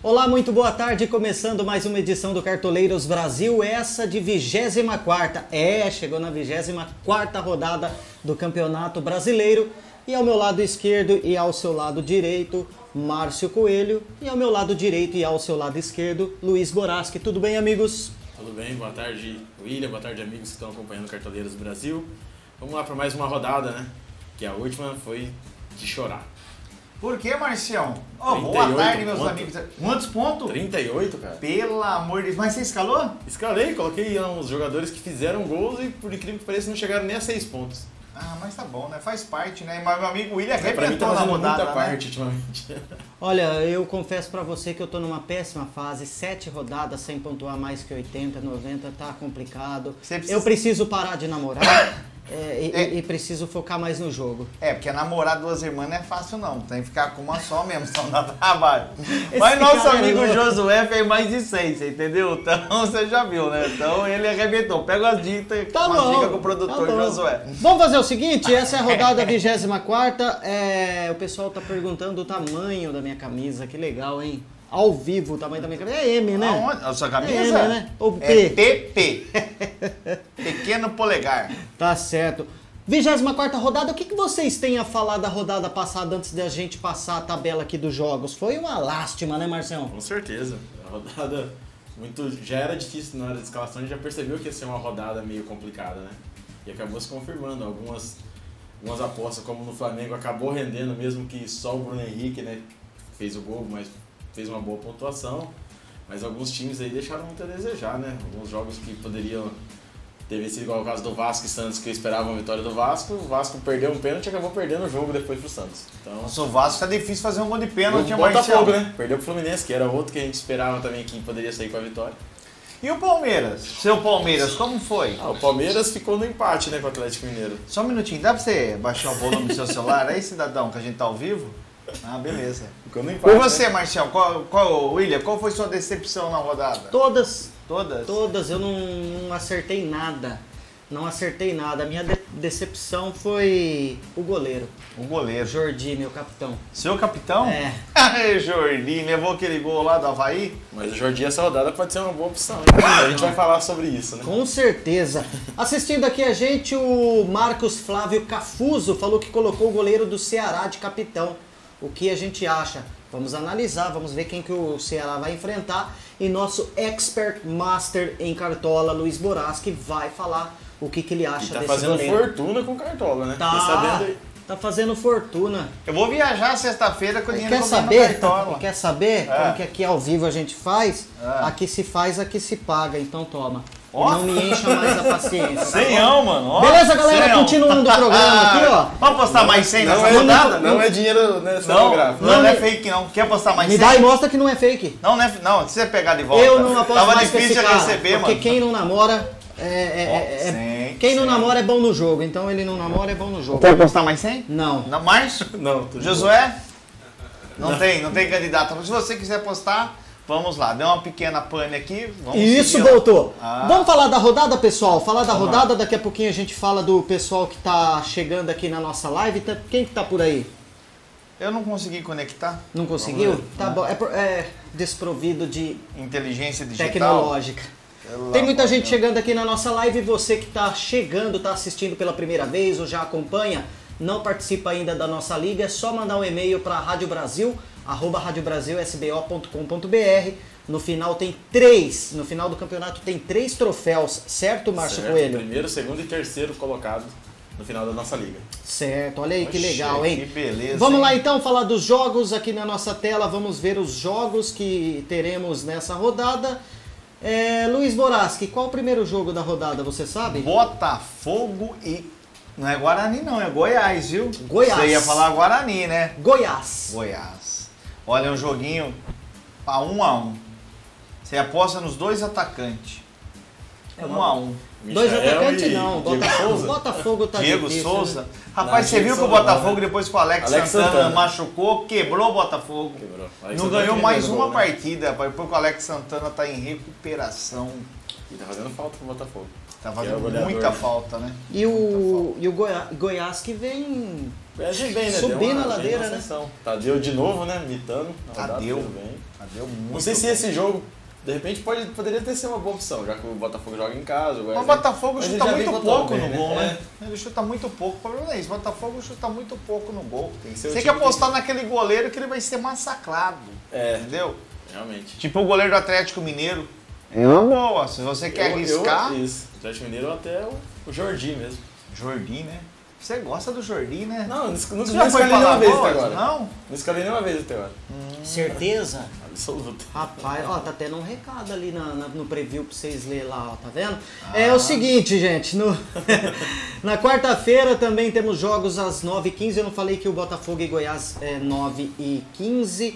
Olá, muito boa tarde, começando mais uma edição do Cartoleiros Brasil, essa de 24ª, chegou na 24ª rodada do Campeonato Brasileiro, e ao meu lado esquerdo e ao seu lado direito, Márcio Coelho, e ao meu lado direito e ao seu lado esquerdo, Luiz Boraski. Tudo bem, amigos? Tudo bem, boa tarde, William, boa tarde, amigos que estão acompanhando o Cartoleiros Brasil. Vamos lá para mais uma rodada, né? Que a última foi de chorar. Por que, Marcião? Boa tarde, meus amigos. Quantos pontos? 38, cara. Pelo amor de Deus. Mas você escalou? Escalei, coloquei uns jogadores que fizeram gols e, por incrível que pareça, não chegaram nem a 6 pontos. Ah, mas tá bom, né? Faz parte, né? Mas meu amigo William Pra mim tá arrebentou na fazendo rodada, muita né? parte ultimamente. Olha, eu confesso pra você que eu tô numa péssima fase, 7 rodadas sem pontuar mais que 80, 90, tá complicado. Eu preciso parar de namorar. E preciso focar mais no jogo. Porque namorar duas irmãs não é fácil não, tem que ficar com uma só mesmo, senão dá trabalho. Mas nosso amigo Josué fez mais de 6, você entendeu? Então você já viu, né? Então ele arrebentou. Pega as dicas, dicas com o produtor Josué. Vamos fazer o seguinte, essa é a rodada 24ª, o pessoal tá perguntando o tamanho da minha camisa, que legal, hein? Ao vivo, o tamanho da minha camisa. É M, né? Aonde? A sua camisa? É M, né? Ou P? É PP. Pequeno polegar. Tá certo. 24ª rodada, o que vocês têm a falar da rodada passada antes da gente passar a tabela aqui dos jogos? Foi uma lástima, né, Marcelo? Com certeza. A rodada já era difícil na hora da escalação, a gente já percebeu que ia ser uma rodada meio complicada, né? E acabou se confirmando. Algumas apostas, como no Flamengo, acabou rendendo, mesmo que só o Bruno Henrique, né, fez o gol, mas fez uma boa pontuação, mas alguns times aí deixaram muito a desejar, né? Alguns jogos que poderiam ter vencido, igual o caso do Vasco e Santos, que eu esperava uma vitória do Vasco, o Vasco perdeu um pênalti e acabou perdendo o jogo depois pro Santos. Então, nossa, o Vasco tá difícil fazer um gol de pênalti, o Botafogo, né? Perdeu pro Fluminense, que era outro que a gente esperava também que poderia sair com a vitória. E o Palmeiras? Seu Palmeiras, como foi? O Palmeiras ficou no empate, né, com o Atlético Mineiro. Só um minutinho, dá pra você baixar o volume do seu celular aí, cidadão, que a gente tá ao vivo? Ah, beleza. Ficou no empate. E você, né? Marcial, William, qual foi sua decepção na rodada? Todas. Todas? Todas, eu não acertei nada. Não acertei nada. A minha decepção foi o goleiro. O goleiro. Jordi, meu capitão. Seu capitão? É. Jordi, levou aquele gol lá do Avaí? Mas o Jordi, essa rodada pode ser uma boa opção, hein? A gente vai falar sobre isso, né? Com certeza. Assistindo aqui a gente, o Marcos Flávio Cafuso falou que colocou o goleiro do Ceará de capitão. O que a gente acha? Vamos analisar, vamos ver quem que o Ceará vai enfrentar. E nosso expert master em cartola, Luiz Boraski, vai falar o que ele acha desse goleiro. Tá fazendo fortuna com cartola, né? Tá sabendo aí. Tá fazendo fortuna. Eu vou viajar sexta-feira com o dinheiro Quer saber? cartola. Quer saber como que aqui ao vivo a gente faz? Aqui se faz, aqui se paga, então toma. Não me encha mais a paciência. Senhão, mano. Beleza, galera? Continuando o programa aqui, ó. Vamos postar mais 100 nessa rodada? Não é dinheiro, né? Não é fake, não. Quer postar mais 100? Me dá e mostra que não é fake. Não, se você pegar de volta. Eu não aposto Tava mais que esse difícil de cara, receber, porque mano. quem não namora quem não namora é bom no jogo, então ele não namora é bom no jogo. Quer postar mais 100? Não. Não mais? Não. Josué? Não tem candidato. Se você quiser postar, vamos lá. Deu uma pequena pane aqui. Vamos Isso, seguir, voltou. Vamos falar da rodada, pessoal? Falar da rodada, daqui a pouquinho a gente fala do pessoal que tá chegando aqui na nossa live. Quem que tá por aí? Eu não consegui conectar. Não conseguiu? Tá bom. É desprovido de inteligência digital tecnológica. Tem muita gente chegando aqui na nossa live. Você que está chegando, está assistindo pela primeira vez ou já acompanha, não participa ainda da nossa liga, é só mandar um e-mail para radiobrasil@radiobrasilsbo.com.br. No final do campeonato tem 3 troféus, certo, Márcio Coelho? Primeiro, segundo e terceiro colocado no final da nossa liga. Certo, olha aí que legal, hein? Que beleza. Vamos lá então falar dos jogos aqui na nossa tela, vamos ver os jogos que teremos nessa rodada. Luiz Boraski, qual o primeiro jogo da rodada, você sabe? Botafogo e... Não é Guarani não, é Goiás, viu? Goiás. Você ia falar Guarani, né? Goiás. Olha, um joguinho a 1-1. Você aposta nos 2 atacantes. 1 a 1. Dois Michael atacantes e não. Diego Souza. Botafogo tá Diego difícil, Souza. né? Rapaz, Não, você viu Diego que o Souza Botafogo, não, né? depois que o Alex Santana machucou, quebrou o Botafogo. Quebrou. Não ganhou mais uma partida, rapaz, porque o Alex Santana tá em recuperação. E tá fazendo falta pro Botafogo. Tá Que é fazendo o goleador, muita né? falta, né? E o Goiás que vem Viajei bem, né? Subindo Deu a ladeira, bem né? ascensão. Tadeu de novo, né? Mitando. Tadeu. Bem. Deu muito. Não sei se esse jogo, de repente, poderia ter sido uma boa opção, já que o Botafogo joga em casa. Mas o Botafogo Mas ele chuta já muito vem pouco botando no bem, gol, né? né? Ele chuta muito pouco. O problema é isso. O Botafogo chuta muito pouco no gol. Tem que ser o Você tem que time apostar naquele goleiro que ele vai ser massacrado. É, Entendeu? realmente. Tipo o goleiro do Atlético Mineiro. É uma boa. Se você quer arriscar. Isso. O Atlético Mineiro até o Jordi mesmo. Jordi, né? Você gosta do Jordi, né? Não, não Você escalei nenhuma vez até agora. Não? Não escalei nenhuma vez até agora. certeza. Absoluta. Rapaz, ó, tá tendo um recado ali no preview pra vocês lerem lá, ó, tá vendo? É o seguinte, gente, na quarta-feira também temos jogos às 9h15, eu não falei que o Botafogo e Goiás é 9h15,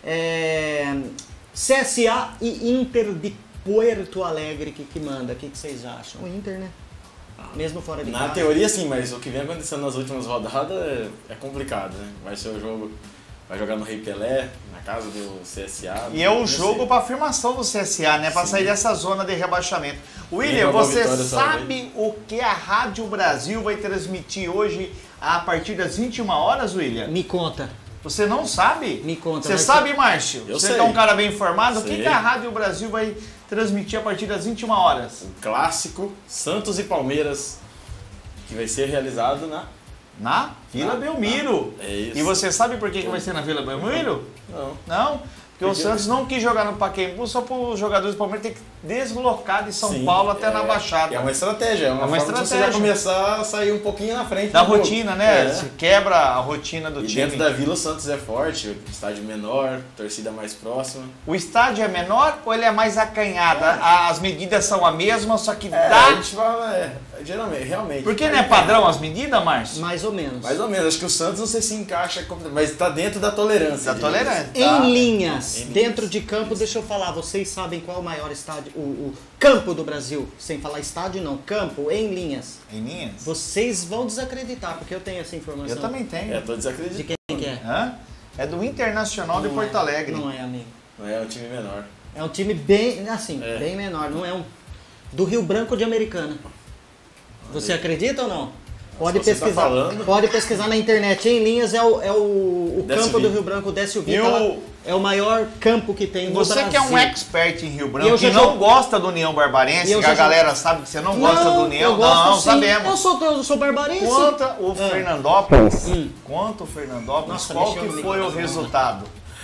CSA e Inter de Puerto Alegre, que manda, o que vocês acham? O Inter, né? Mesmo fora de Na casa. teoria sim, mas o que vem acontecendo nas últimas rodadas é complicado, né? Vai ser o jogo, vai jogar no Rei Pelé, na casa do CSA. E é o não jogo sei. para afirmação do CSA, né? Para Sim. sair dessa zona de rebaixamento. William, Lembra uma você vitória só, sabe o que a Rádio Brasil vai transmitir hoje a partir das 21 horas, William? Me conta. Você não sabe? Me conta, Você mas sabe, Márcio? Eu Você sei. é um cara bem informado. O que Sei. a Rádio Brasil vai transmitir a partir das 21 horas? O clássico Santos e Palmeiras, que vai ser realizado Na Vila Belmiro. É isso. E você sabe por que vai ser na Vila Belmiro? Não. Não? Porque o Santos não quis jogar no Pacaembu só para os jogadores do Palmeiras ter que deslocar de São Sim, Paulo até na Baixada. É uma estratégia, é uma forma de você estratégia. já começar a sair um pouquinho na frente. Da do jogo. rotina, né? É. Você quebra a rotina do E time. dentro da Vila o Santos é forte, o estádio menor, torcida mais próxima. O estádio é menor ou ele é mais acanhado? As medidas são a mesma, só que A dá... gente fala, geralmente, realmente. Porque não é padrão as medidas, Márcio? Mais ou menos. Mais ou menos, acho que o Santos não sei se encaixa, mas está dentro da tolerância. Da tolerância. Em Tá. linhas, Em linhas. dentro de campo, deixa eu falar, vocês sabem qual é o maior estádio, o campo do Brasil, sem falar estádio não, campo, em linhas. Em linhas? Vocês vão desacreditar, porque eu tenho essa informação. Eu também tenho. É, tô De desacreditando. quem que é? Hã? É do Internacional de Não Porto é, Alegre. Não é, amigo. Não é um time menor. É um time bem, assim, É. bem menor, não é um... Do Rio Branco de Americana. Você acredita ou não? Pode Se você tá pesquisar, falando. pode pesquisar na internet. Em linhas é o Décio campo do Vita. Rio Branco, o Décio E Vita. o- É o maior campo que tem no Você Brasil. que é um expert em Rio E Branco, eu que já não jogo- gosta do União Barbarense, E eu que a já galera sabe que você não gosta do União, eu gosto não, sim. sabemos. Eu sou barbarense. Quanto o Fernandópolis, Hum. quanto o Fernandópolis, Nossa, qual mexeu que no foi o microfone. resultado?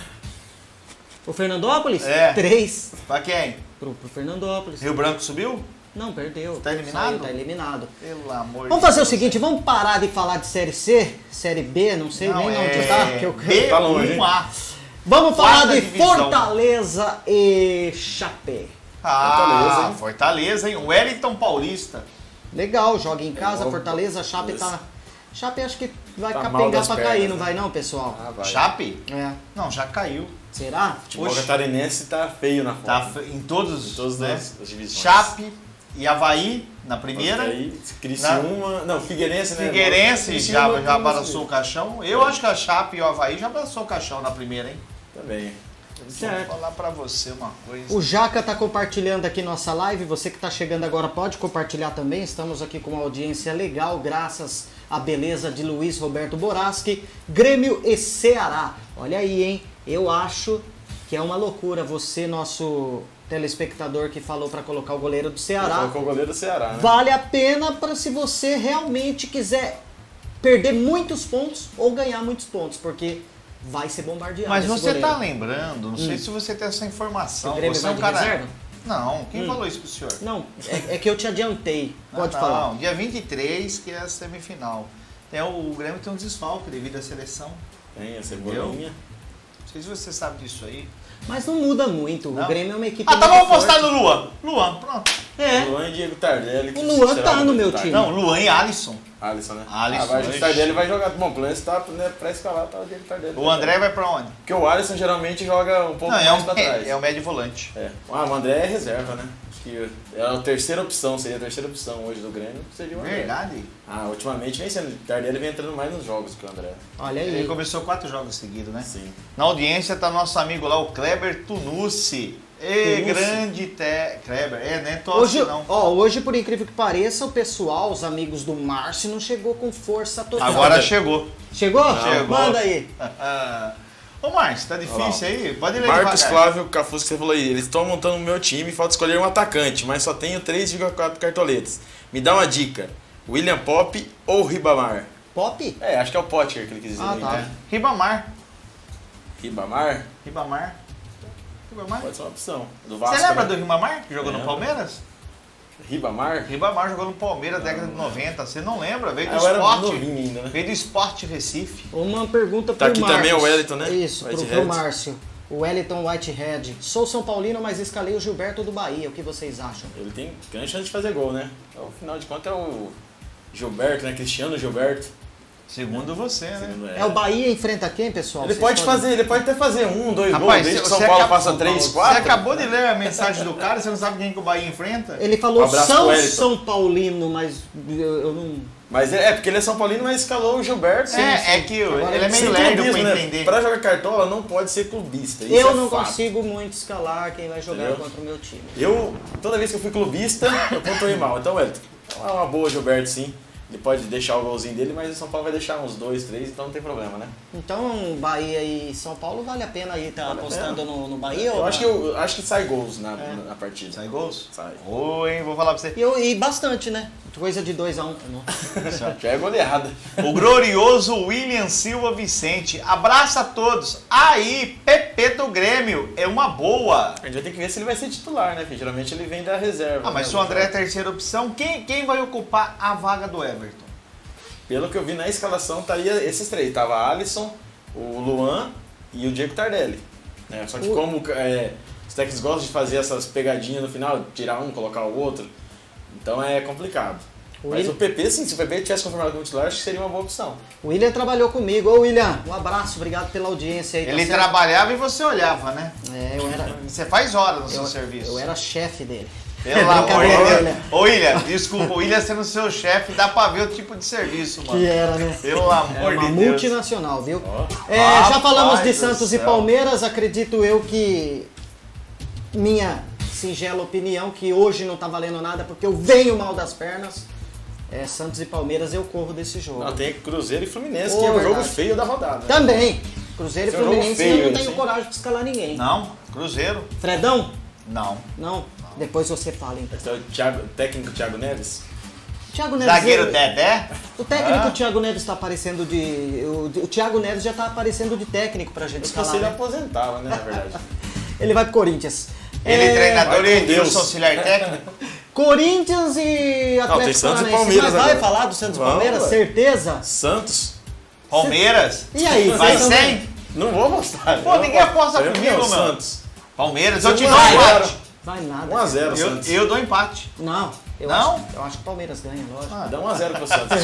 O Fernandópolis? É. 3 Pra quem? pro Fernandópolis. Rio Branco subiu? Não, perdeu. Tá eliminado? Saiu, tá eliminado. Pelo amor Vamos de fazer o Deus. seguinte, vamos parar de falar de Série C, Série B, não sei nem onde tá. Que eu... Tá longe, hein? B1A. Vamos falar Quarta de divisão. Fortaleza e Chapé. Ah, Fortaleza, hein? O Wellington Paulista. Legal, joga em casa, bom. Fortaleza, Chapé Isso. tá... Chapé acho que vai Tá mal capengar das pra pernas, cair, não né? vai não, pessoal? Ah, vai. Chape? É. Não, já caiu. Será? O futebol catarinense tá feio na foto. Tá em todos, Todas né? as divisões. Chape e Avaí na primeira. Aí, Criciúma... Não, Figueirense, né? Figueirense Criciúma já não abraçou o caixão. Eu acho que a Chape e o Avaí já abraçou o caixão na primeira, hein? Também. Certo. Vou falar pra você uma coisa. O Jaca tá compartilhando aqui nossa live, você que tá chegando agora pode compartilhar também, estamos aqui com uma audiência legal, graças à beleza de Luiz Roberto Boraski, Grêmio e Ceará. Olha aí, hein? Eu acho que é uma loucura você, nosso telespectador que falou para colocar o goleiro do Ceará. Colocou o goleiro do Ceará, né? Vale a pena para se você realmente quiser perder muitos pontos ou ganhar muitos pontos, porque vai ser bombardeado. Mas esse você goleiro. tá lembrando, não sei se você tem essa informação. O Grêmio Você é vai um de cara. reserva? Não, quem falou isso pro senhor? Não, é que eu te adiantei. Pode não, falar. Não, dia 23, que é a semifinal. O Grêmio tem um desfalque devido à seleção. Tem a Cebolinha. Não sei se você sabe disso aí. Mas não muda muito. Não? O Grêmio é uma equipe. Ah, tá, muito vamos apostar forte. no Luan. Luan, pronto. É. Luan e Diego Tardelli. que O Luan será tá muito no meu tarde. time. Não, Luan e Alisson. Alisson, né? Alisson, Vai, o ixi. Tardelli vai jogar. Bom, o plano está né, pra escalar, tá o Diego Tardelli. O André vai pra onde? Porque o Alisson geralmente joga um pouco Não, mais pra trás. é o médio volante. É. Ah, o André é reserva, né? que é a terceira opção, seria a terceira opção hoje do Grêmio, seria o André. Verdade. Ultimamente vem sendo. O Tardelli vem entrando mais nos jogos que o André. Olha aí. Ele começou 4 jogos seguidos, né? Sim. Na audiência tá nosso amigo lá, o Kleber Tunucci. Ê, grande Kleber. Né? Tosse Hoje, não. hoje, por incrível que pareça, o pessoal, os amigos do Márcio, não chegou com força total. Agora chegou. Chegou? Chegou. Manda aí. Ô, Márcio, tá difícil aí? Pode ler Marcos devagar. Flávio Cafus, que você falou aí. Eles estão montando o meu time, falta escolher um atacante, mas só tenho 3,4 cartoletas. Me dá uma dica. William Pop ou Ribamar? Pop? Acho que é o Potker que ele quis dizer. Ah, tá. Né? Ribamar. Ribamar? Ribamar. Pode ser uma opção. Do Vasco, Você lembra né? do Ribamar, que jogou no Lembro. Palmeiras? Ribamar? Ribamar jogou no Palmeiras década de 90. Você não lembra? Veio do Eu era Sport. novinho ainda, né? Veio do Sport Recife. Uma pergunta Tá pro aqui Marcos. também o Wellington, né? Isso, pro Whitehead. Márcio. O Wellington Whitehead. Sou São Paulino, mas escalei o Gilberto do Bahia. O que vocês acham? Ele tem grande chance de fazer gol, né? Então, afinal de contas é o Gilberto, né? Cristiano Gilberto. Segundo você, né? Segundo É o Bahia enfrenta quem, pessoal? Ele Vocês pode podem- fazer, ele pode até fazer 1, 2 gols, Rapaz, desde que você São Paulo acabou- passa 3, Você 4. acabou de ler a mensagem do cara, você não sabe quem que o Bahia enfrenta? Ele falou Um abraço pro São Wellington. São Paulino, mas eu não... Mas porque ele é São Paulino, mas escalou o Gilberto. É que Agora ele é meio Sem lerdo clubismo, pra né? entender. Pra jogar cartola não pode ser clubista. Isso Eu é não fato. consigo muito escalar quem vai jogar Entendeu? contra o meu time. Toda vez que eu fui clubista, eu pontuei mal. Então, Wellington, é uma boa Gilberto, sim. Ele pode deixar o golzinho dele, mas o São Paulo vai deixar uns 2, 3, então não tem problema, né? Então, Bahia e São Paulo vale a pena aí estar Vale a apostando no Bahia? Eu ou acho não? que sai gols na partida. Sai gols? Sai. Oi, vou falar pra você. E bastante, né? Coisa de 2-1. Já é goleada. O glorioso William Silva Vicente. Abraço a todos. Aí, Pepe do Grêmio. É uma boa. A gente vai ter que ver se ele vai ser titular, né? Porque geralmente ele vem da reserva. Ah, mas né? se o André é a terceira opção, quem vai ocupar a vaga do Everton? Pelo que eu vi na escalação, estaria esses 3. Tava Alisson, o Luan e o Diego Tardelli. Né? Só que como os técnicos gostam de fazer essas pegadinhas no final, tirar um, colocar o outro, então é complicado. Mas o PP, sim, se o PP tivesse confirmado como titular, acho que seria uma boa opção. O William trabalhou comigo. Ô, William, um abraço, obrigado pela audiência aí. tá Ele certo? trabalhava e você olhava, né? Eu era... Você faz horas no seu serviço. Eu era chefe dele. Pelo amor de Brincadeira, Deus. Ô, William, desculpa, o William sendo seu chefe, dá pra ver o tipo de serviço, mano. Que era, né? Pelo amor Era uma de Deus. multinacional, viu? Ó. Já Rapaz falamos de do Santos e céu. Palmeiras, acredito eu que minha singela opinião, que hoje não tá valendo nada porque eu venho mal das pernas, Santos e Palmeiras eu corro desse jogo. Não, tem Cruzeiro e Fluminense, Pô, que é o jogo verdade. feio da rodada. Né? Também, Cruzeiro e Esse é um jogo Fluminense feio, eu não tenho assim. coragem de escalar ninguém. Não, Cruzeiro? Fredão? Não. Não. Depois você fala então. Esse é o técnico Thiago Neves. Thiago Neves. Zagueiro Dedé? O técnico Thiago Neves está aparecendo de. O Thiago Neves já está aparecendo de técnico pra gente Eu escalar. se ele Né? aposentava, né, na verdade. Ele vai pro Corinthians. Ele é treinador vai e com Deus. Edilson auxiliar técnico? Corinthians e Atlético tem Santos e Paranaense. Palmeiras Mas vai agora. falar do Santos e Vamos, Palmeiras? ué. Certeza? Santos? Palmeiras? E aí? Vai vocês também? sem? Não vou apostar. Pô, ninguém aposta Eu comigo, meu. meu. Santos. Palmeiras, eu te 1 dou a 0. empate. Vai nada. 1x0 Santos. Eu dou empate. Não. Não? Eu acho que o Palmeiras ganha, lógico. Dá 1x0 pro Santos.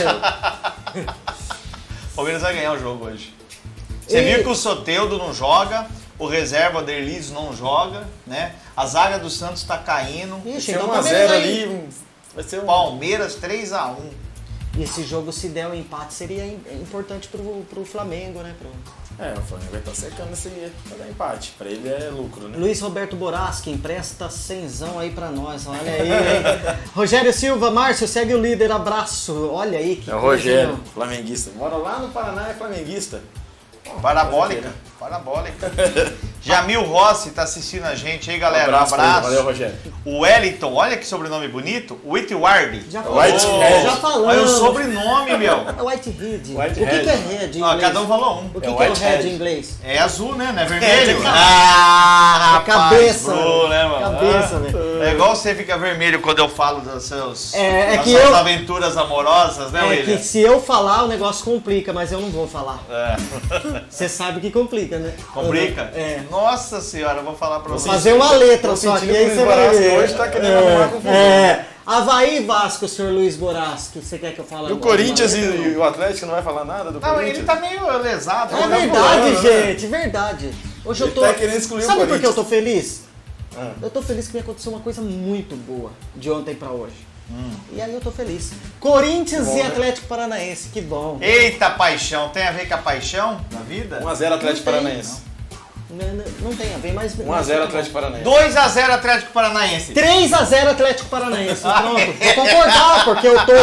Palmeiras vai ganhar o jogo hoje. Você viu que o Soteldo não joga, o reserva Derlis não joga, né? A zaga do Santos tá caindo. Ixi, Se é então 1x0 Palmeiras aí. ali, vai ser um... Palmeiras 3-1. E esse jogo, se der um empate, seria importante pro Flamengo, né? O Flamengo vai estar secando esse pra dar empate. Pra ele é lucro, né? Luiz Roberto Boraschi, empresta 100zão aí pra nós. Olha aí, hein? Rogério Silva, Márcio, segue o líder, abraço. Olha aí que É o coisa, Rogério, hein? flamenguista. Mora lá no Paraná, é flamenguista. Parabólica. Parabólica. Jamil Rossi tá assistindo a gente aí, galera. Um Abraço. pra ele. abraço. Valeu, Rogério. O Wellington, olha que sobrenome bonito. Whitward. Já Whitehead. falamos. Já falamos. Olha o sobrenome, meu. É Whitehead. Whitehead. O que é head em Ó, inglês? cada um falou um. O que É é o head Whitehead. em inglês? É azul, né? Não é vermelho? É, Ah, cabeça. Bro, né, mano? Cabeça, velho. É igual você fica vermelho quando eu falo das suas É que suas eu- aventuras amorosas, né, É William? que se eu falar, o negócio complica, mas eu não vou falar. É. Você sabe que complica, né? Complica? É. Nossa senhora, eu vou falar pra Vou você. fazer uma letra Tô só aqui, sentindo aí que o você vai Boraschi ver. hoje tá querendo arrumar confusão. Havaí e Vasco, senhor Luiz Boraschi. Você quer que eu fale E o agora? Corinthians e o Atlético não vai falar nada do Não, Corinthians? ele tá meio lesado. É né? verdade, voando, né? gente, verdade. Hoje eu Ele tô... tá querendo excluir o Sabe por que eu Corinthians. tô feliz? Eu tô feliz que me aconteceu uma coisa muito boa de ontem pra hoje. E aí eu tô feliz. Corinthians bom, e né? Atlético Paranaense, que bom. Eita, paixão. Tem a ver com a paixão na vida? 1x0 Atlético Paranaense. Não tem a ver, mas... 1x0 Atlético Paranaense. 2x0 Atlético Paranaense. 3x0 Atlético Paranaense. Pronto. Vou concordar, porque eu tô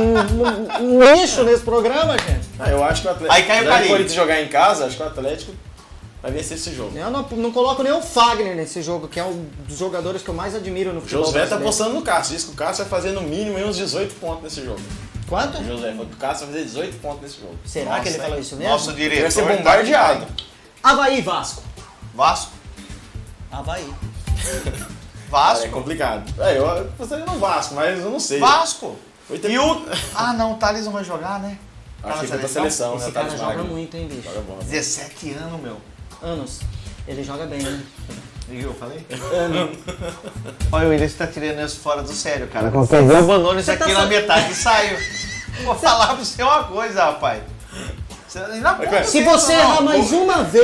um lixo nesse programa, gente. Eu acho que o Atlético... Aí caiu o se o Carinho. Corinthians jogar em casa, acho que o Atlético vai vencer esse jogo. Eu não coloco nem o Fagner nesse jogo, que é um dos jogadores que eu mais admiro no O futebol Josué tá brasileiro. apostando no Cássio. Diz que o Cássio vai fazer no mínimo uns 18 pontos nesse jogo. Quanto? O Josué falou que o Cássio vai fazer 18 pontos nesse jogo. Será que ele falou isso mesmo? Nosso Ele diretor vai ser bombardeado. Avaí e Vasco. Vasco. Avaí. É Vasco. complicado. Eu apostaria no Vasco, mas eu não sei. Vasco. Oito- E o... Ah, não, o Thales não vai jogar, né? Acho que Tá foi na pra seleção, Esse né? cara Thales joga Magno. muito, hein, bicho? Joga bola. 17 anos, meu. Anos. Ele joga bem, né? Viu, eu falei? Ano. Olha, o William está tirando isso fora do sério, cara. Qualquer dia eu abandono isso Você aqui tá na metade e saio. Vou falar pra você uma coisa, rapaz. Se você errar mais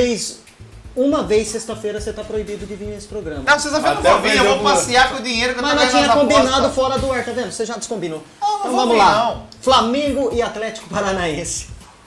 uma vez sexta-feira, você tá proibido de vir nesse programa. Não, sexta-feira eu Até não vou vir, eu vou aprender passear com o dinheiro que eu Mas tô nós ganhando tinha nas combinado apostas. fora do ar, tá vendo? Você já descombinou. Não Então vou vamos vir, lá. não. Flamengo e Atlético Paranaense.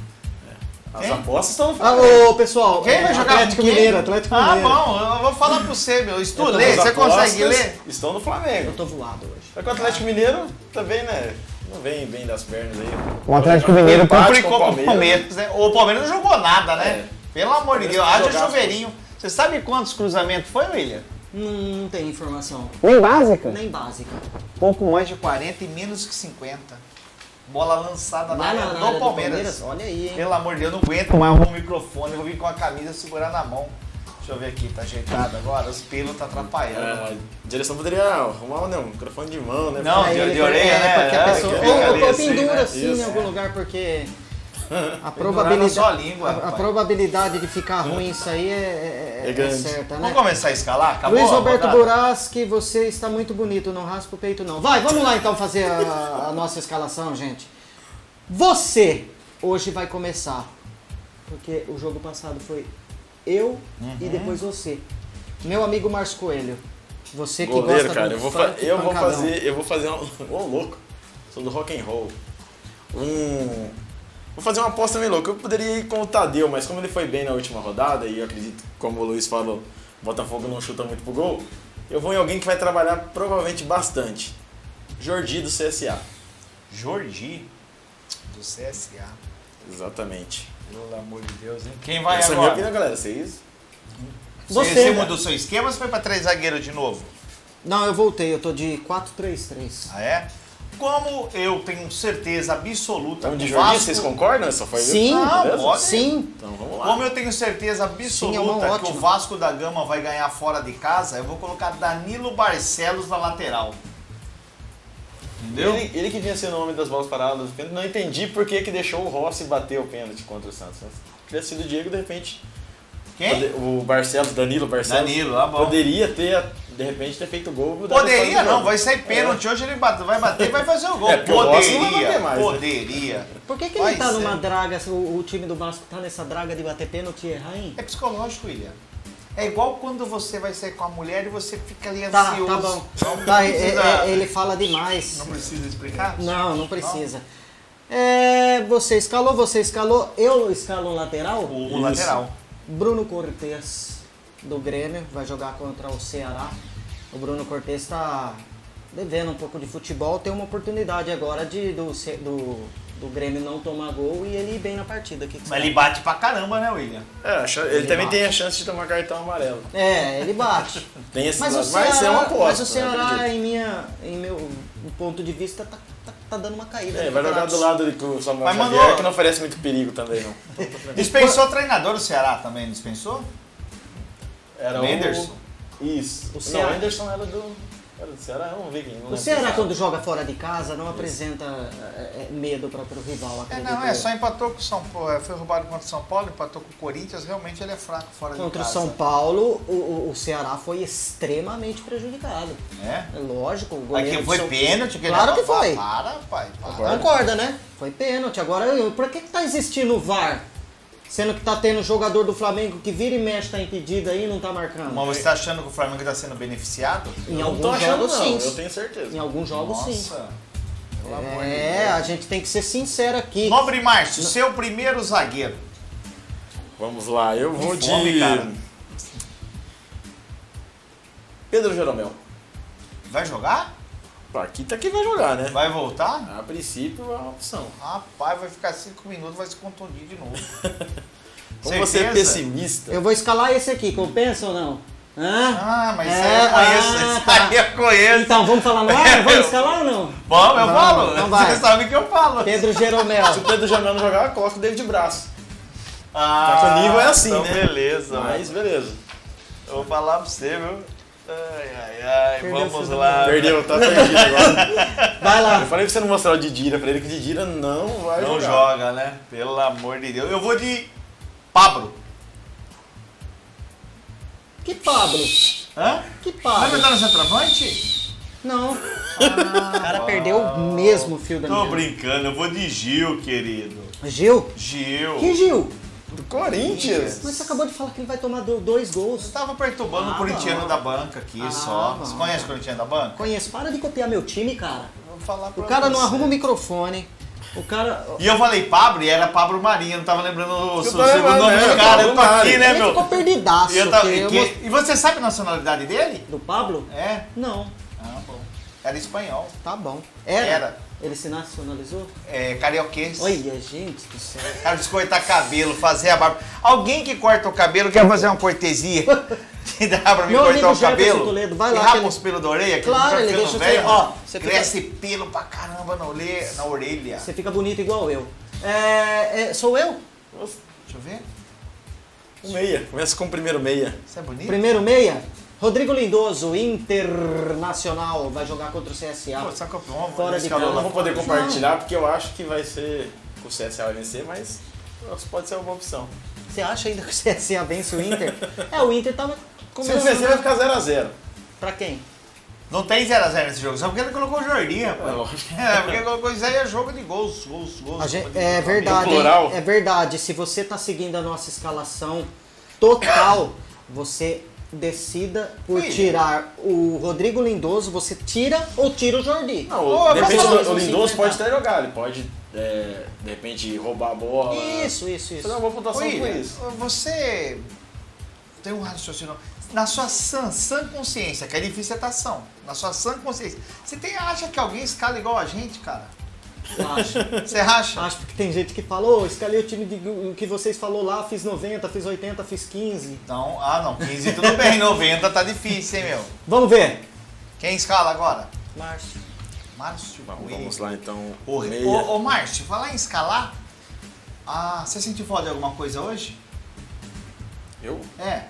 As apostas estão no Ah, Flamengo. ô, pessoal, Quem vai jogar Atlético com quem? Mineiro, Atlético Ah, Mineiro. bom, eu vou falar pra você, meu. Se tu Eu tô- lê, As você apostas consegue ler? Estão no Eu Flamengo. tô voado hoje. Só que o Atlético Mineiro também, né? Não vem bem das pernas aí. O Atlético Mineiro Empate complicou com o Palmeiras, né? O Palmeiras não jogou nada, né? É. Pelo amor de Deus, Palmeiras haja jogar, chuveirinho. Você sabe quantos cruzamentos foi, William? Não tem informação. Nem básica. Nem básica. Pouco mais de 40 e menos que 50. Bola lançada na Lá área na do área Palmeiras. olha aí, hein? Pelo amor de Deus, eu não aguento mais um microfone. Eu vou vir com a camisa segurando na mão. Deixa eu ver aqui, tá ajeitado agora? Os pelos tá atrapalhando. A direção poderia arrumar um microfone de mão, né? Não, Aí de ele- orelha, né? Porque a É, pessoa, que fica ali ou assim, pendura né? assim em Isso. algum lugar, porque a Pendurar na probabilidade, sua língua, a rapaz. probabilidade de ficar ruim isso aí é grande. certa, né? Vamos começar a escalar? Acabou Luiz a Roberto rodada? Buraschi, você está muito bonito, não raspa o peito não. Vai, vamos lá então fazer a nossa escalação, gente. Você hoje vai começar, porque o jogo passado foi eu e depois você. Meu amigo Márcio Coelho, você que Goleiro, gosta cara, do eu vou pancadão. fazer um... Ô, louco. Sou do rock and roll. Vou fazer uma aposta meio louca. Eu poderia ir com o Tadeu, mas como ele foi bem na última rodada, e eu acredito, como o Luiz falou, o Botafogo não chuta muito pro gol, eu vou em alguém que vai trabalhar provavelmente bastante. Jordi do CSA. Jordi, do CSA. Exatamente. Pelo amor de Deus, hein? Quem vai Essa é a minha agora? opinião, galera. Vocês... Você mudou seu esquema ou você foi pra 3 zagueiros de novo? Não, eu voltei, eu tô de 4-3-3. Ah, é? Como eu tenho certeza absoluta Então, de que o Jordi, Vasco... vocês concordam? Só foi Sim, Não, beleza? pode. Sim. Então vamos lá. Como eu tenho certeza Sim, é uma absoluta que o ótima. Vasco da Gama vai ganhar fora de casa, eu vou colocar Danilo Barcelos na lateral. Entendeu? Ele que vinha sendo o homem das bolas paradas, não entendi por que deixou o Rossi bater o pênalti contra o Santos. Teria sido o Diego, de repente. Quem? O Barcelos, Danilo Barcelos. Danilo, ah, bom. Poderia ter, de repente, ter feito gol. Poderia não, vai sair pênalti. Hoje ele vai bater e vai fazer o gol. É, porque o Rossi não vai bater mais, né? Poderia. Por que Vai ele tá ser. numa draga, o time do Vasco tá nessa draga de bater pênalti e errar, hein? É psicológico, William. É igual quando você vai sair com a mulher e você fica ali Tá, ansioso. tá bom. Não Tá, precisa- ele fala demais. Não precisa explicar? Não precisa. Você escalou. Eu escalo um lateral. O Isso. lateral. Bruno Cortez, do Grêmio, vai jogar contra o Ceará. O Bruno Cortez está devendo um pouco de futebol. Tem uma oportunidade agora do Grêmio não tomar gol e ele ir bem na partida. Que Mas ele bate pra caramba, né, William? Ele também tem a chance de tomar cartão amarelo. ele bate. Tem esse Mas lado, o Ceará, mas é uma aposta. mas o não Ceará acredito. em meu ponto de vista, tá dando uma caída. Vai jogar do lado de o Samuel Mas Xavier, mandou- que não oferece muito perigo também, não. Dispensou o treinador do Ceará também, dispensou? Era O Anderson. Isso. O Não, Ceará. o Anderson era do Ceará, eu não vi quem. não O lembro Ceará, quem quando joga fora de casa, não apresenta medo para o rival. acredito Só eu. empatou com o São Paulo. Foi roubado contra o São Paulo, empatou com o Corinthians. Realmente ele é fraco fora Contra de o casa. São Paulo, o Ceará foi extremamente prejudicado. É? É lógico, o goleiro. Aqui foi do São- pênalti? Claro que foi. Para, pai. Para. Concorda, né? Foi pênalti. Agora, por que tá existindo o VAR? Sendo que tá tendo jogador do Flamengo que vira e mexe, tá impedido aí e não tá marcando. Mas você tá achando que o Flamengo tá sendo beneficiado? Em Eu não tô alguns achando, jogos, não. sim. Eu tenho certeza. Em alguns jogos, sim. Nossa, pelo amor de Deus. A gente tem que ser sincero aqui. Nobre Márcio, seu primeiro zagueiro. Vamos lá, eu vou de... Fome, cara. Pedro Jeromel. Vai jogar? Aqui tá quem vai jogar, né? Vai voltar? A princípio é uma opção. Rapaz, vai ficar 5 minutos, vai se contundir de novo. Como você é pessimista. Eu vou escalar esse aqui, compensa ou não? Hã? Ah, mas isso aí eu conheço. Isso aí eu conheço. Então, vamos falar no ar? Vamos escalar ou não? Vamos, eu falo. Então vai. Você sabe que eu falo. Pedro Jeromel. Se o Pedro Jeromel não jogar, coloca o David Braz. Ah, Tá que o nível é assim, então né? Beleza. Mas beleza. Eu vou falar pra você, viu? Ai, Perdeu vamos o lá. Perdeu, tá perdido agora. Vai lá. Eu falei pra você não mostrar o Didira pra ele, que o Didira não vai Não jogar. joga, né? Pelo amor de Deus. Eu vou de Pablo. Que Pablo? Hã? Que Vai Pablo? botar no centroavante? Não. O cara perdeu o mesmo fio da Tô minha. brincando, eu vou de Gil, querido. Gil? Gil. Que Gil? Do Corinthians. Mas você acabou de falar que ele vai tomar 2 gols. Você tava perturbando o corintiano bom. da banca aqui só. bom. Você conhece o corintiano da banca? Conheço. Para de copiar meu time, cara. Eu vou falar pra O cara não você. arruma o microfone. O cara... E eu falei Pablo e era Pablo Marinho, não tava lembrando o Eu segundo tô lembrando, nome né? do cara. Eu tô Pablo aqui, Marinho. né, Ele meu? ficou perdidaço. E, eu tava- porque eu e você sabe a nacionalidade dele? Do Pablo? É? Não. Ah, bom. Era espanhol. Tá bom. Era? Era. Ele se nacionalizou? É, carioquês. Olha, gente do céu. Cara, de cortar cabelo, fazer a barba. Alguém que corta o cabelo quer fazer uma cortesia? Que dá pra mim Meu cortar amigo o Jefferson cabelo? Toledo, vai E lá rapa que ele- os pelos da orelha? Que Claro, fica ele ficando deixa você- velho, ó, você fica- cresce pelo pra caramba na orelha. Você fica bonito igual eu. Sou eu? Deixa eu ver. O meia. Começa com o primeiro meia. Você é bonito? Primeiro meia. Rodrigo Lindoso, Internacional, vai jogar contra o CSA. Pô, sabe que eu Fora de Eu campo. não vou poder compartilhar porque eu acho que vai ser... O CSA vai vencer, mas pode ser uma boa opção. Você acha ainda que o CSA vence o Inter? O Inter tava Se começando... não vencer, vai ficar 0x0. Pra quem? Não tem 0x0 nesse jogo, só porque ele colocou o Jordi, rapaz. É lógico. Porque colocou isso aí é jogo de gols. É verdade, No plural. hein? É verdade. Se você tá seguindo a nossa escalação total, você decida por Filho. tirar o Rodrigo Lindoso, você tira ou tira o Jordi. Não, Ô, de repente mas o não, Lindoso sim, pode tá. até jogar. Ele pode, de repente, roubar a bola. Isso. Fazer uma boa pontuação com isso. Você tem um raciocínio. Na sua sã consciência, que é difícil estar são. Na sua sã consciência. Você acha que alguém escala igual a gente, cara? Acho. Você acha? Acho que tem gente que falou, escalei o time o que vocês falou lá, fiz 90, fiz 80, fiz 15. Então, não, 15 tudo bem, 90 tá difícil, hein, meu? Vamos ver. Quem escala agora? Márcio. Márcio. Vamos lá, então. Ô, Meia. ô, Márcio, falar em escalar, você sentiu falta de alguma coisa hoje? Eu? É.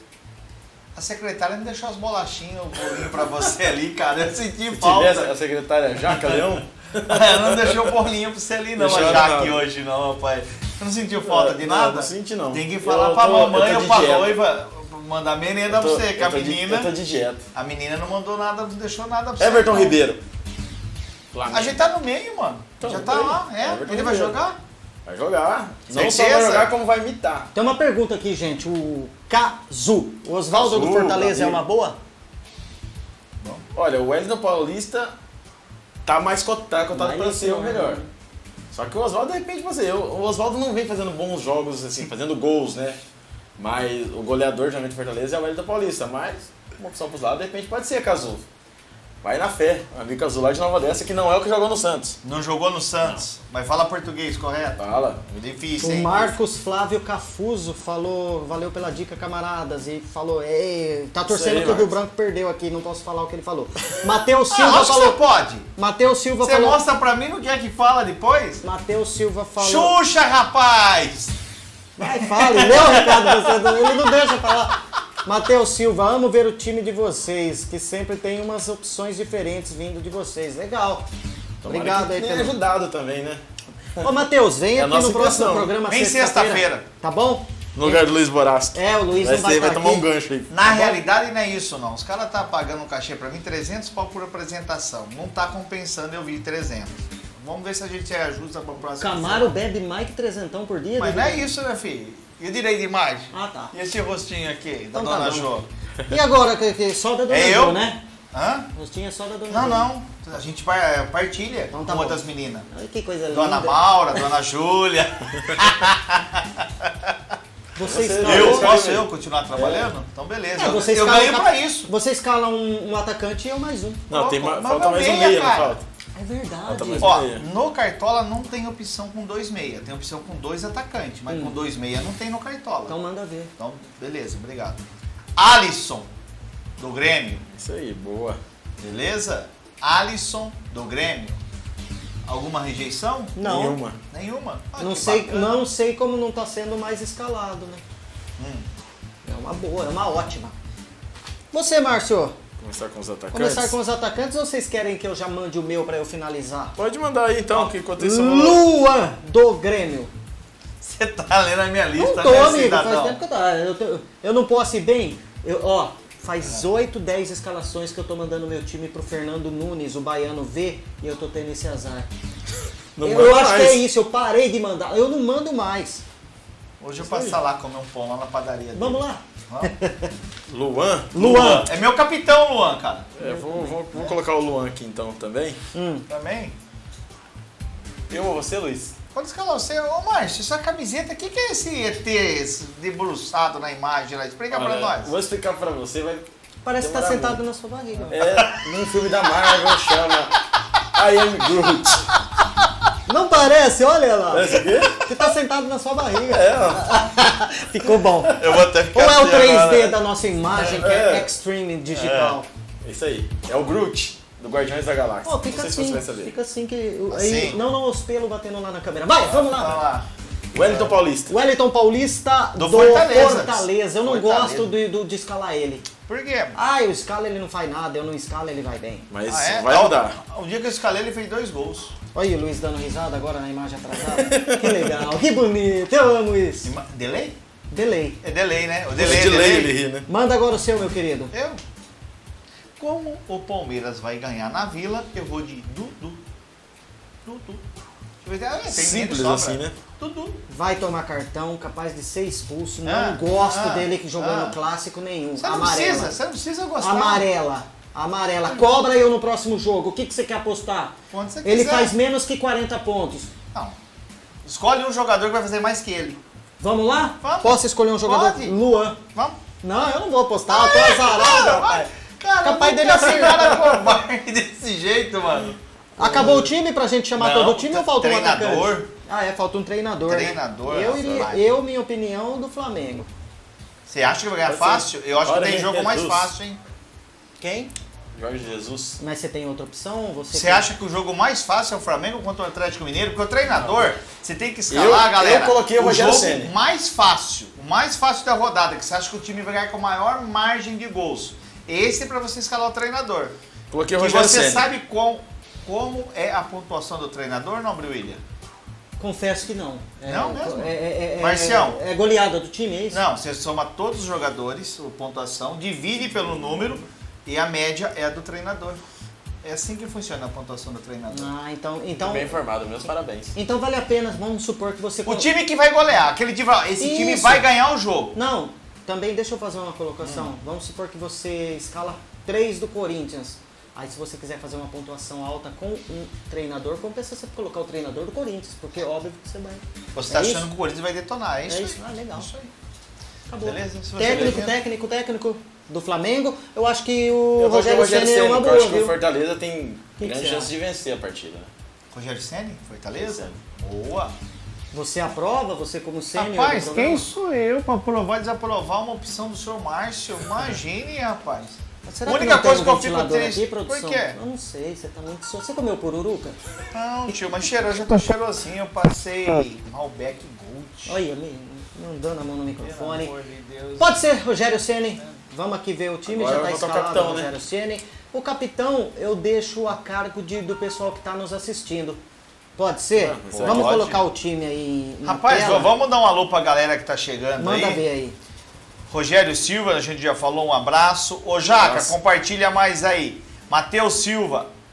A secretária não deixou as bolachinhas, o bolinho pra você ali, cara. Eu senti Se falta. tivesse a secretária Jaca Leão, Não deixou o bolinho pra você ali, não, Deixou a nada. Jaque hoje, não, rapaz. Você não sentiu falta de Não, nada? não senti, não. Tem que falar Eu pra tô- mamãe eu tô ou de pra dieta. noiva mandar merenda pra você, que a menina. Eu tô de dieta. A menina não mandou nada, não deixou nada pra você. Everton não. Ribeiro. A gente tá no meio, mano. Então, Já tá bem. lá, é. Everton Ele vai Ribeiro. jogar? Vai jogar. Não só Certeza? vai jogar, como vai imitar. Tem uma pergunta aqui, gente. O Cazu. O Oswaldo do Cazu, Fortaleza é amigo. uma boa? Olha, o Wellington Paulista tá mais cotado Mais pra ser o pior, melhor. né? Só que o Oswaldo, de repente, o Oswaldo não vem fazendo bons jogos, assim, fazendo gols, né? Mas o goleador, geralmente, do Fortaleza é o Wellington Paulista. Mas, uma opção pros lados, de repente, pode ser Cazu. Vai na fé. O amigo Cazu lá de Nova Odessa, que não é o que jogou no Santos. Não jogou no Santos, mas fala português, correto? Fala. Muito difícil, O hein? Marcos Flávio Cafuso falou, valeu pela dica, camaradas, e falou, tá torcendo aí, que o Rio Marcos. Branco perdeu aqui, não posso falar o que ele falou. Matheus Ah, Silva acho que você falou, pode. Matheus Silva Você falou, mostra pra mim no que é que fala depois? Matheus Silva falou, Xuxa, rapaz! vai, fala, lê o recado, ele não deixa falar. Matheus Silva, amo ver o time de vocês, que sempre tem umas opções diferentes vindo de vocês, legal. Obrigado aí Tem pelo... ajudado também, né? Ô Matheus, vem É a aqui nossa no próximo intenção. programa Vem sexta-feira. tá bom? No lugar do Luiz Borasco. O Luiz não vai vai estar tomar aqui. um gancho aí. Na realidade não é isso não. Os caras tá pagando um cachê pra mim 300 pau por apresentação. Não tá compensando eu vir 300. Vamos ver se a gente ajusta pra próxima. Camaro bebe mais que 300 por dia. Mas não é isso, né, filho? E o direito de imagem? Ah, tá. E esse rostinho aqui, da Então Dona tá bom. Jô? E agora, só da Dona É Jô, eu? né? Hã? Rostinho é só da Dona Não, Jô. não. A gente partilha Então tá com bom. outras meninas. Ai, que coisa Dona linda. Maura, Dona Júlia. Você Você- escala... Eu, Escala posso aí. eu continuar trabalhando? Então beleza. É, você eu escala ganhei um pra isso. Você escala um atacante e eu mais um. Não, tem Mas falta mais um meia, meia, não cara. falta? É verdade. Falta mais Ó, meia. no Cartola não tem opção com 2 meia, tem opção com 2 atacantes, mas com 2 meia não tem no Cartola. Então manda ver. Então, beleza, obrigado. Alisson, do Grêmio, Isso aí, boa. beleza? Alisson, do Grêmio. Alguma rejeição? Não. Nenhuma. Nenhuma? Ah, Não que sei, bacana. não sei como não tá sendo mais escalado, né? É uma boa, é uma ótima. Você, Márcio, Começar com os atacantes? começar com os atacantes ou vocês querem que eu já mande o meu pra eu finalizar? Pode mandar aí então, que enquanto isso eu vou... Luan, do Grêmio. Você tá lendo a minha Não lista, tô, né, amigo, cidadão? faz tempo que eu não posso ir bem. Faz 8, 10 escalações que eu tô mandando meu time pro Fernando Nunes, o baiano V, e eu tô tendo esse azar. Não eu manda acho que mais. é isso, eu parei de mandar. Eu não mando mais. Hoje eu passar lá comer um pão lá na padaria dele. Vamos lá. Vamos? Luan? Luan. É meu capitão, Luan, cara. É, vou colocar o Luan aqui então também. Também. Eu ou você, Luiz? Quando escalar você, ô Márcio, essa camiseta, o que é esse ET esse debruçado na imagem lá? Explica pra Olha, nós. Vou explicar pra você, vai... Parece que tá Demora sentado muito. na sua barriga. É, num filme da Marvel chama I Am Groot. Não parece, olha lá. Parece o quê? Que tá sentado na sua barriga. É, ó. Ficou bom. Eu vou até ficar Ou é o assim 3D agora. da nossa imagem, que é É. Extreme Digital. É isso aí. É o Groot, do Guardiões da Galáxia. Pô, fica Não sei se assim, você vai saber. fica assim que... Assim? Aí, não, os pelos batendo lá na câmera. Vai, vamos lá. Vamos lá. Wellington Paulista. Wellington Paulista Do do Fortaleza. Fortaleza. Eu não Fortaleza. gosto de escalar ele. Por quê? Ah, eu escalo, ele não faz nada. Eu não escalo, ele vai bem. Mas Ah, é? vai Não, mudar. O dia que eu escalei, ele fez 2 gols. Olha aí o Luiz dando risada agora na imagem atrasada. Que legal, que bonito. Eu amo isso. Delay? Delay. É delay, né? O De delay, lei delay. ele ri, né? Manda agora o seu, meu querido. Eu? Como o Palmeiras vai ganhar na Vila, eu vou de Dudu. Dudu. Deixa eu ver. Tem Simples menos sobra. assim, né? Dudu. Vai tomar cartão, capaz de ser expulso. Não Ah, gosto ah, dele que jogou ah. no clássico nenhum. Você não precisa gostar. Amarela. Cobra eu no próximo jogo. O que você quer apostar? Quando você Ele quiser. faz menos que 40 pontos. Não. Escolhe um jogador que vai fazer mais que ele. Vamos lá? Vamos. Posso escolher um jogador? Pode. Luan. Vamos? Não, eu não vou apostar. Eu tô azarado, rapaz. Cara, Capaz dele nunca vi acertar. cara covarde desse jeito, mano. Acabou o time pra gente chamar Não, todo o time ou falta um treinador. atacante? Ah, é, falta um treinador. né? Treinador, Minha opinião, do Flamengo. Você acha que vai ganhar Pode ser. fácil? Eu acho que Olha tem aí, jogo mais Jesus. fácil, hein? Quem? Jorge Jesus. Mas você tem outra opção? Você acha que o jogo mais fácil é o Flamengo contra o Atlético Mineiro? Porque o treinador, você tem que escalar, galera. eu coloquei o Rogério jogo Ceni. mais fácil da rodada, que você acha que o time vai ganhar com maior margem de gols. Esse é pra você escalar o treinador. Coloquei o Que Rogério você Ceni. sabe como é a pontuação do treinador, não, William? Confesso que não. Não mesmo? Marcião. Marcião. É goleada do time, é isso? Não, você soma todos os jogadores, a pontuação, divide pelo número e a média é a do treinador. É assim que funciona a pontuação do treinador. Ah, então Bem informado, meus parabéns. então vale a pena, vamos supor que você... O time que vai golear, aquele time, esse time Isso. vai ganhar o jogo. Não, também deixa eu fazer uma colocação. Vamos supor que você escala 3 do Corinthians. Aí se você quiser fazer uma pontuação alta com um treinador, compensa você colocar o treinador do Corinthians, porque óbvio que você vai... Você tá É achando isso? que o Corinthians vai detonar, é isso? É isso? Ah, legal. Isso aí. Acabou. Beleza? Se você Técnico do Flamengo, eu acho que o Eu vou com o Rogério Ceni é uma porque eu boa, acho que o viu? Fortaleza tem que grande você chance acha? de vencer a partida. Né? Rogério Ceni, Fortaleza? Ceni. Boa. Você aprova, você como sênior Rapaz, do quem programa? sou eu pra aprovar e desaprovar uma opção do senhor Márcio? Imagine, rapaz. Mas será A que única não tem coisa um que eu fico ventilador triste- aqui, produção? por quê? Eu não sei, você tá muito... Você comeu pururuca? Não, tio, mas cheiroso, já tô cheirosinho. Eu passei Malbec Gold. Olha, não dando a mão no Pelo microfone. amor de Deus. Pode ser, Rogério Ceni. Vamos aqui ver o time, Agora já tá eu vou tocar o escalado capitão, o né? Rogério Ceni. O capitão eu deixo a cargo do pessoal que está nos assistindo. Pode ser? Pode. Vamos colocar o time aí na Rapaz, tela? vamos dar um alô pra galera que tá chegando Manda aí. ver aí. Rogério Silva, a gente já falou, um abraço. Ô Jaca, Abraço. compartilha mais aí. Matheus Silva,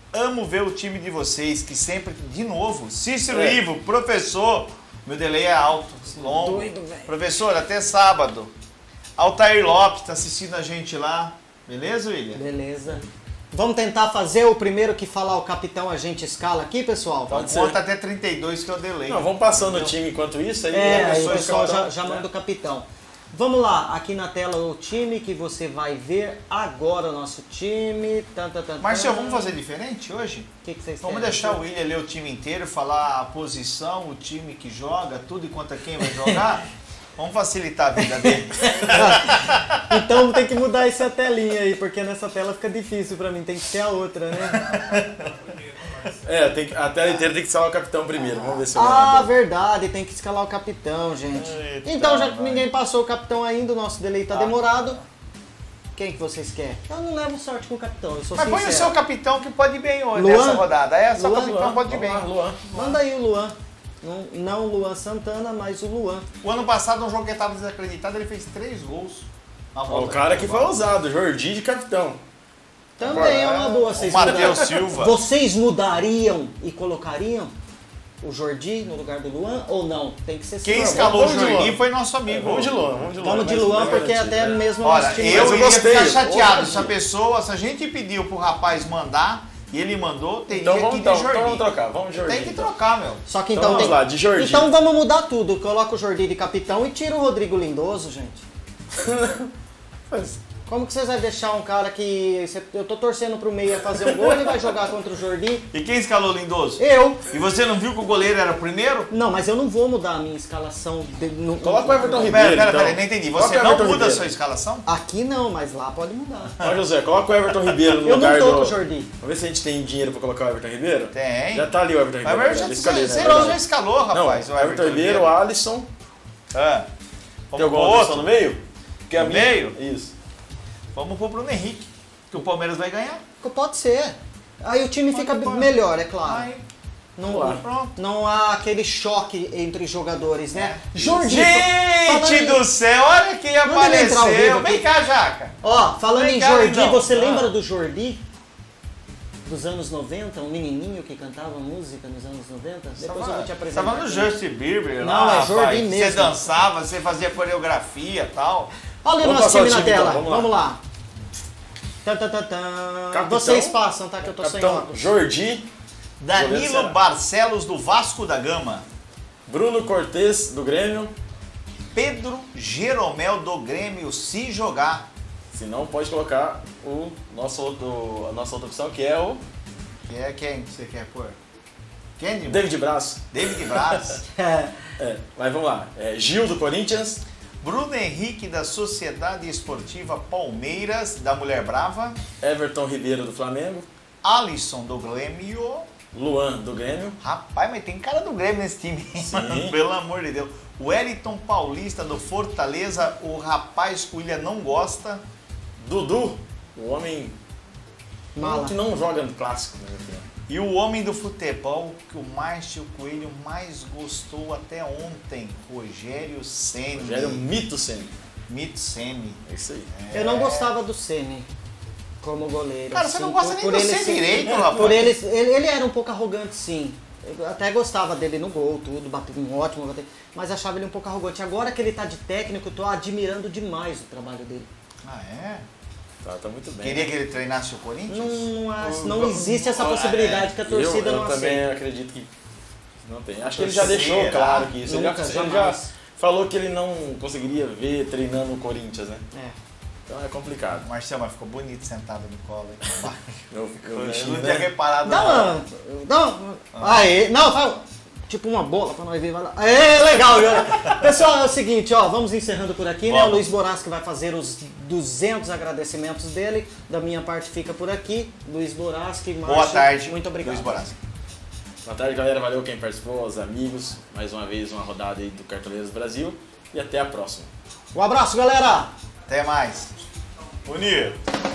Amo ver o time de vocês, que sempre, de novo, Cícero É. Ivo, professor, meu delay é alto, longo. Doido, velho. Professor, até sábado. Altair Lopes tá assistindo a gente lá. Beleza, William? Beleza. Vamos tentar fazer o primeiro que falar o capitão, a gente escala aqui, pessoal? Pode ser. Conta até 32 que é o delay. Não, vamos passando o time enquanto isso. Aí É, a aí o pessoa pessoal escala, já né? manda o capitão. Vamos lá, aqui na tela o time que você vai ver agora, o nosso time. Marcelo, vamos fazer diferente hoje? O que vocês Vamos querem? deixar o William ler o time inteiro, falar a posição, o time que joga, tudo e quanto a quem vai jogar? Vamos facilitar a vida dele. Então tem que mudar essa telinha aí, porque nessa tela fica difícil pra mim, tem que ser a outra, né? A tela inteira tem que escalar o capitão primeiro. Vamos ver se eu Ah, lembro. verdade, tem que escalar o capitão, gente. Eita, Então, já que vai. ninguém passou o capitão ainda, o nosso delay tá demorado. Quem que vocês querem? Eu não levo sorte com o capitão, eu sou Mas põe o sincero. seu capitão que pode ir bem hoje Luan? nessa rodada. É, seu Luan? capitão pode ir bem. Vamos lá, Luan. Manda aí o Luan. Não o Luan Santana, mas o Luan. O ano passado, um jogo que ele estava desacreditado, ele fez 3 gols. Na Ó, volta. o cara que foi ousado, Jordi de capitão. Também é uma boa. Vocês O Matheus mudariam- Silva. Vocês mudariam e colocariam o Jordi no lugar do Luan ou não? Tem que ser Quem assim. escalou o vamos de Jordi Luan. foi nosso amigo. Vamos de Luan, vamos de Luan. Vamos de mais- Luan, mais porque garantido, até né? mesmo Olha, nosso time... eu Mas eu ia gostei. ficar chateado Ô, se a pessoa, se a gente pediu pro rapaz mandar e ele mandou, teria Então que vamos, ir de Jordi. então vamos trocar, vamos de Jordi. Tem que então. trocar, meu. Só que Então então, vamos tem... lá, de Jordi. Então vamos mudar tudo. Coloca o Jordi de capitão e tira o Rodrigo Lindoso, gente. Mas- Como que vocês vão deixar um cara que... Eu tô torcendo pro meia fazer um gol, ele vai jogar contra o Jordi? E quem escalou o Lindoso? Eu. E você não viu que o goleiro era o primeiro? Não, mas eu não vou mudar a minha escalação. Coloca o Everton Ribeiro. Pera, então. não entendi. Coloca Você o não Everton muda a Ribeiro. sua escalação? Aqui não, mas lá pode mudar. Ó, José, coloca o Everton Ribeiro no Eu não lugar tô do... com o Jordi. Vamos ver se a gente tem dinheiro pra colocar o Everton Ribeiro? Tem. Já tá ali o Everton Mas Ribeiro. já, Eu escalei, você né? já escalou, rapaz, Não, o Everton Ribeiro, o Alisson. Ah. Tem Vamos alguma pro outra opção outro? no meio? Que é a No minha? meio? Isso. Vamos pro Bruno Henrique, que o Palmeiras vai ganhar. Pode ser. Aí o time fica melhor, é claro. Aí, Não, pronto. não há aquele choque entre jogadores, né? Jordi, Gente do céu, olha quem Manda ele entrar ao vivo apareceu. aqui. Vem cá, Jaca. Ó, falando Vem em cá, Jordi, então. você Ah. lembra do Jordi? Dos anos 90, um menininho que cantava música nos anos 90? Depois eu vou te apresentar. Você tava no aqui. Justin Bieber Não, lá, é Jordi rapaz. Você mesmo. dançava, você fazia coreografia e tal. Olha o Vamos nosso passar time o na time, tela. então, Vamos lá. Tan, tan, tan, tan. Capitão. Vocês passam, tá? Que eu tô sem Capitão óculos. Jordi. Danilo Goleiro Barcelos, do Vasco da Gama. Bruno Cortez, do Grêmio. Pedro Jeromel, do Grêmio, se jogar. Se não, pode colocar a nossa outra opção, que é o Que é quem você quer pôr? Quem? David Braz. David Braz. É, mas vamos lá. Gil, do Corinthians. Bruno Henrique, da Sociedade Esportiva Palmeiras, da Mulher Brava. Everton Ribeiro, do Flamengo. Alisson, do Grêmio. Luan, do Grêmio. Rapaz, mas tem cara do Grêmio nesse time, hein, Sim. mano? Pelo amor de Deus. Wellington Paulista, do Fortaleza. O rapaz que o William não gosta. Dudu, o homem Mala. que não joga no clássico. Né? E o homem do futebol que o Márcio Coelho mais gostou até ontem, Rogério Ceni. Rogério Mito Ceni. Mito Ceni. É isso aí. Eu não gostava do Ceni como goleiro. Cara, você assim, não gosta nem do ele ser ser- direito, rapaz. Por ele era um pouco arrogante, sim. Eu até gostava dele no gol, tudo, bateu um ótimo, mas achava ele um pouco arrogante. Agora que ele tá de técnico, eu tô admirando demais o trabalho dele. Ah, é? Tá muito bem. Queria que ele treinasse o Corinthians? Não existe essa possibilidade que a torcida eu não também aceita. acredito que não tem. Acho que ele já deixou Será? claro que isso. Nunca, Ele já jamais. falou que ele não conseguiria ver treinando o Corinthians, né? É. Então é complicado. Marcelo, mas ficou bonito sentado no colo. Hein? Eu Eu mexi, não né? tinha reparado. Dá não. uma. Aê, não, fala. Tipo uma bola pra nós ver, vai lá. É legal, viu? Pessoal, é o seguinte, ó, vamos encerrando por aqui, né? O Vamos. Luiz Boraschi vai fazer os 200 agradecimentos dele. Da minha parte fica por aqui. Luiz Boraschi, Márcio, Boa tarde. muito obrigado. Luiz Boraschi. Boa tarde, galera. Valeu quem participou, os amigos. Mais uma vez, uma rodada aí do Cartoleiros Brasil. E até a próxima. Um abraço, galera! Até mais. Bonito.